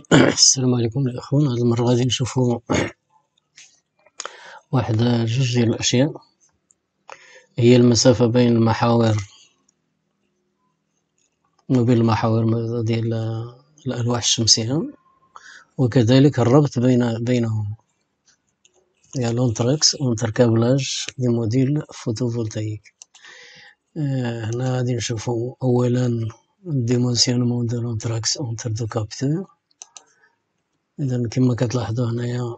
السلام عليكم الأخوان. هاد المرة غادي نشوفو واحد جوج ديال الأشياء، هي المسافة بين المحاور ديال الألواح الشمسية، وكذلك الربط بينهم، يعني لونتريكس اونتر كابلاج دي موديل فوتوفولتايك. هنا غادي نشوفو أولا ديمونسيونمون دو لونتراكس اونتر دو كابتور. إذا كما كتلاحظو هنايا،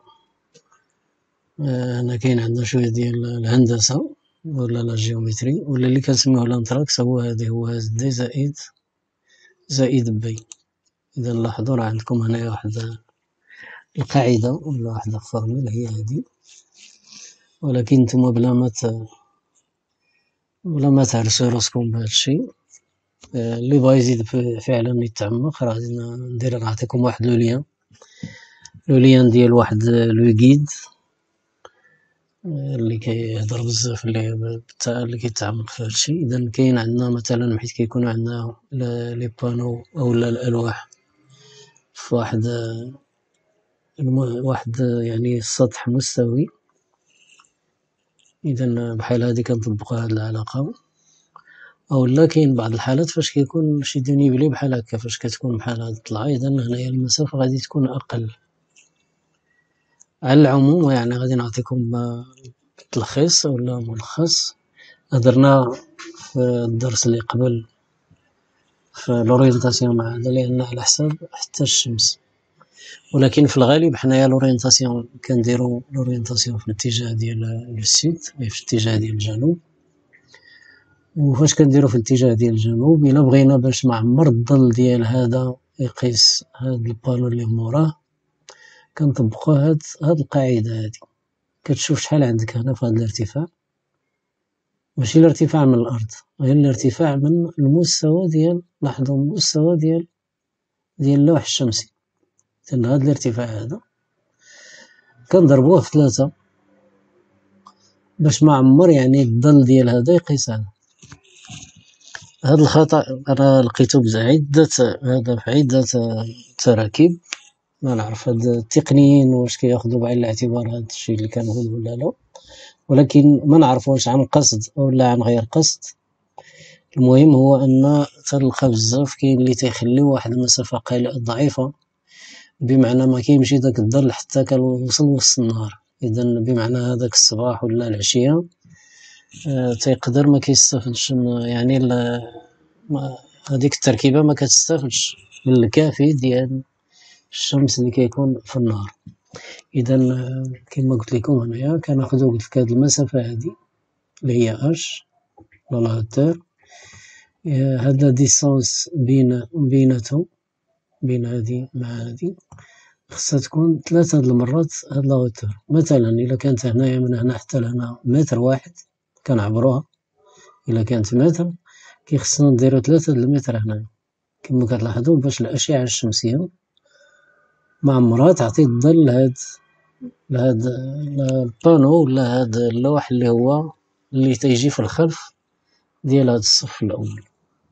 هنا كاين عندنا شوية ديال الهندسة ولا لا جيومتري، ولا اللي كنسميوه لانتراكس هو هاد دي زائد بي. إذا لاحظوا راه عندكم هنايا واحد القاعدة ولا واحد الفورميل هي هادي، ولكن نتوما بلا ما تهرسو راسكم بهادشي. اللي بغا يزيد فعلا يتعمق راه غادي نعطيكم واحد لو ليان ديال واحد لو غيد اللي كيهضر بزاف اللي كيتعمق في هادشي. اذا كاين عندنا مثلا حيت كيكونوا عندنا لي بانو اولا الالواح في واحد يعني السطح مستوي، اذا بحال هادي كنطبقوا هاد العلاقه. اولا كاين بعض الحالات فاش كيكون شي دينيبلي بحال هكا، فاش كتكون بحال هاد الطلعه، اذا هنايا المسافه غادي تكون اقل. على العموم يعني غادي نعطيكم تلخيص ولا ملخص هضرنا في الدرس اللي قبل في لورينتاسيون مع هذا، لان على حساب حتى الشمس، ولكن في الغالب حنايا لورينتاسيون كنديرو لورينتاسيون في الاتجاه ديال السيد، في الاتجاه ديال الجنوب. وفاش كنديرو في الاتجاه ديال الجنوب، الا بغينا باش معمر الظل ديال هذا يقيس هاد البانو اللي موراه، كنطبقو هاد القاعدة هادي. كتشوف شحال عندك هنا في هاد الارتفاع، ماشي الارتفاع من الارض، غير الارتفاع من المستوى ديال، لاحظوا المستوى ديال اللوح الشمسي. إذن هاد الارتفاع هذا كنضربوه في 3 باش معمر يعني الظل ديال هذا يقيس هذا. هاد الخطأ أنا لقيتو هذا في عدة تراكيب. ما نعرف هاد التقنيين واش كياخدو بعين الاعتبار هاد الشيء اللي كنقول ولا لا، ولكن ما نعرف واش عن قصد أو لا عن غير قصد. المهم هو أن تلقى بزاف كاين اللي تيخليو واحد المسافة ضعيفة، بمعنى ما كيمشي داك الظل حتى كنوصل وسط النهار. إذا بمعنى هذاك الصباح ولا العشية تيقدر ما كيستافدش يعني هذيك التركيبة ما كتستافدش من الكافي ديال الشمس اللي كيكون في النهار. إذا كما قلت لكم هنايا كناخدو قلت لك هاد المسافة هادي اللي هي اش لا هوتور، هاد لا ديسونس بيناتهم، بين هادي مع هادي، خصها تكون 3 د المرات هاد لا هوتور. مثلا إلا كانت هنايا من هنا حتى لهنا متر واحد كنعبروها، إلا كانت متر كيخصنا نديرو 3 د المتر هنايا. كما كتلاحظوا باش الأشعة الشمسية ما عمرها تعطي الظل لهاد البانو ولا هاد اللوح اللي هو اللي تيجي في الخلف ديال هاد الصف الأول.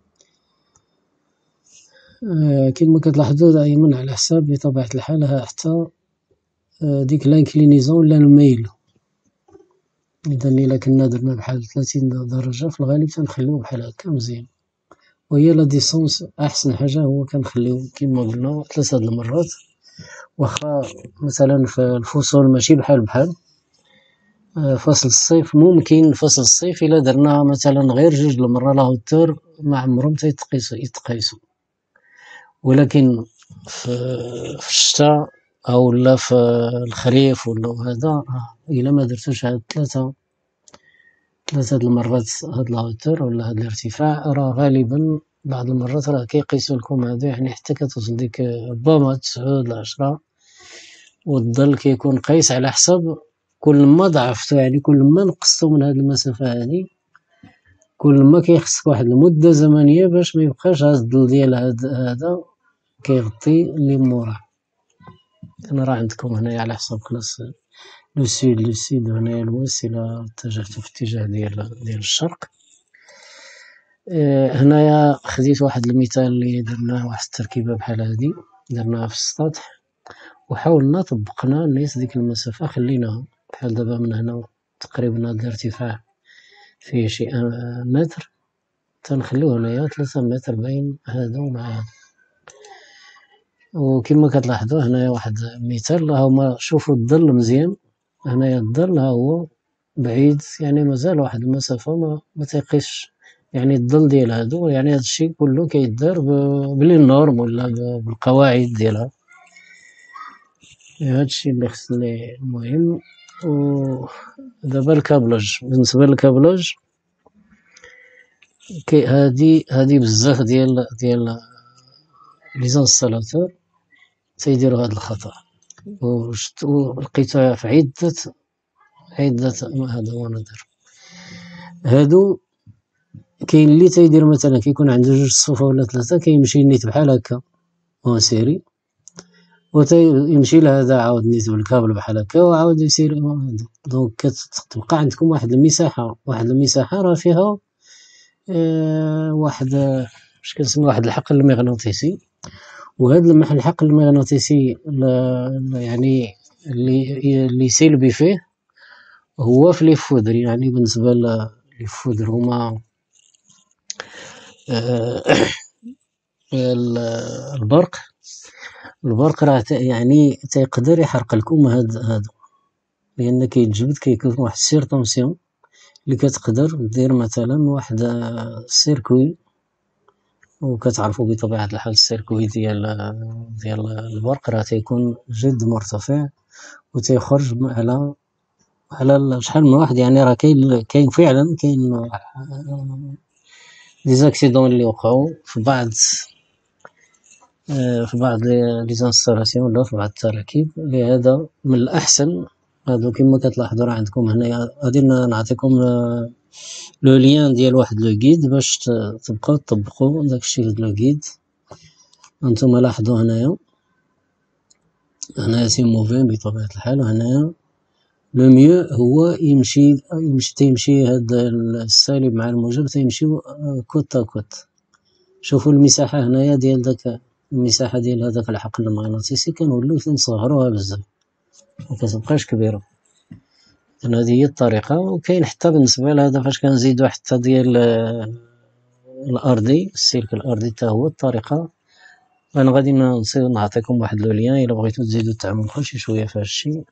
كما كتلاحظوا دائما على حساب بطبيعة الحال حتى ديك لانكلينيزون ولا الميل. إذا إلا كنا درنا بحال 30 درجة في الغالب تنخليوه بحال هكا مزيان. وهي لا ديسونس أحسن حاجة هو كنخليو كما قلنا 3 د المرات. واخا مثلا في الفصول ماشي بحال فصل الصيف، ممكن فصل الصيف إلا درنا مثلا غير 2 د المرات لا هوتور ما عمرهم يتقيسوا. ولكن في الشتاء أو لا في الخريف ولا هذا، إلا ما درتوش هاد 3 د المرات هاد لا هوتور ولا هاد الارتفاع، راه غالبا بعض المرات راه كيقيسوا لكم هذا، يعني حتى كتوصل ديك ربما 9 ل 10، والظل كيكون قيس على حسب كل ما ضعفتو، يعني كل ما نقصتو من هاد المسافة هادي، كل ما كيخصك واحد المدة زمنية باش ما يبقاش هاد الظل ديال هذا كيغطي اللي موراه. انا راه عندكم هنايا على حسب كلاس لو سود هنايا الويست الى اتجهتو في اتجاه ديال الشرق. هنايا خديت واحد المثال اللي درناه واحد التركيبة بحال هادي. درناها في السطح وحاولنا طبقنا نيت ديك المسافة خليناها بحال دابا من هنا تقريبا هاد الارتفاع فيه شي متر، تنخليو هنايا 3 متر بين هادا ومع هادا. وكما كتلاحظوا هنايا واحد المثال، ها هما شوفوا الظل مزيان، هنايا الظل ها هو بعيد، يعني مازال واحد المسافة ما تيقيسش، يعني الظل ديال هادو، يعني هاد الشيء كله كيدار بلي نورم ولا بالقواعد ديالها. هاد الشيء اللي خصني المهم. ودابا الكابلاج، بالنسبة للكابلاج هادي بزاف ديال لي زانستالاتور تيديروا هاد الخطأ، ولقيتها في عدة هذا مناظر. هادو كاين اللي تيدير مثلا كيكون عنده 2 صفوف ولا 3، كيمشي نيت بحال هكا اون سيري، وتيمشي لهذا عاود نيت بالكابل بحال هكا وعاود يسير هذا. دونك كتبقى عندكم واحد المساحة راه فيها واحد واش كنسمي واحد الحقل المغناطيسي، وهذا الحقل المغناطيسي يعني اللي سلبي فيه هو في لي فودر. يعني بالنسبة لي فودر هما البرق راه يعني تيقدر يحرق لكم هذا، لان كيتجبد كيكون واحد السير طونسيون اللي كتقدر دير مثلا واحد السيركوي، وكتعرفوا بطبيعة الحال السيركوي ديال البرق راه تيكون جد مرتفع وتيخرج على شحال من واحد. يعني راه كاين فعلا ديزاكسيدون اللي وقعوا في بعض لي زانستالاسيون ولا في بعض التراكيب. لهذا من الأحسن هادو كما كتلاحظوا راه عندكم هنايا، غادي نعطيكم لو لين ديال واحد لو غيد باش تبقاو تطبقوا داكشي لو غيد. انتم لاحظوا هنايا سي موفين بطبيعة الحال، وهنايا لو ميو هو تيمشي هاد السالب مع الموجب تيمشيو كوت كوت. شوفوا المساحة هنايا ديال داك المساحة ديال هذاك الحقل المغناطيسي كنوليو نصغروها بزاف مكتبقاش كبيرة. إذن هذه هي الطريقة. وكاين حتى بالنسبة لهذا فاش كنزيدو حتى ديال الأرضي، السلك الأرضي حتى هو الطريقة. أنا غادي نعطيكم واحد لو لين إلا بغيتو تزيدو تعمقوا شي شوية في هاد الشي.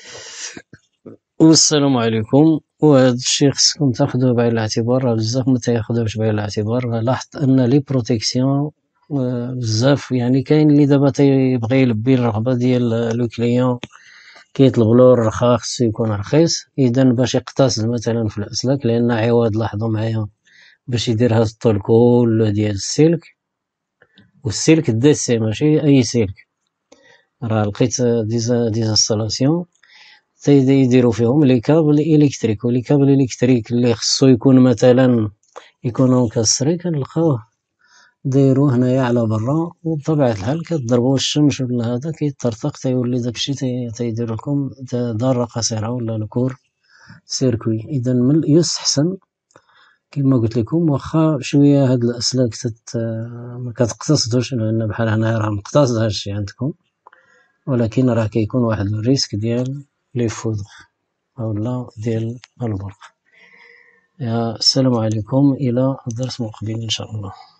والسلام عليكم. وهذا الشيء خصكم تاخذوه بعين الاعتبار، راه بزاف ما تاخذوهش بعين الاعتبار. لاحظت ان لي بروتيكسيون بزاف، يعني كاين اللي دابا تيبغي يلبي الرغبه ديال لو كليون، كيطلب له الرخا خصو يكون رخيص، اذا باش يقتصد مثلا في الاسلاك، لان عوض لاحظوا معايا باش يدير هذا الطول كله ديال السلك، والسلك دي سي ماشي اي سلك. راه لقيت ديزانستالاسيون يديروا فيهم لي كابل الكتريك، ولي كابل الكتريك اللي خصو يكون مثلا يكونوا مكسرين كنلقاوه دايروه هنايا على برا، وبطبيعة الحال كتضربوا الشمس ولا هذا كيطرطق تيولي داكشي تيدير لكم ضارة قصيرة ولا الكور سيركوي. اذا من يستحسن كما قلت لكم واخا شويه هاد الاسلاك ما كتقتصدوش، لان بحال هنايا راه مقتصد هادشي عندكم، ولكن راه كيكون واحد الريسك ديال لي فودغ اولا ديال البرق. السلام عليكم، الى درس مقبل ان شاء الله.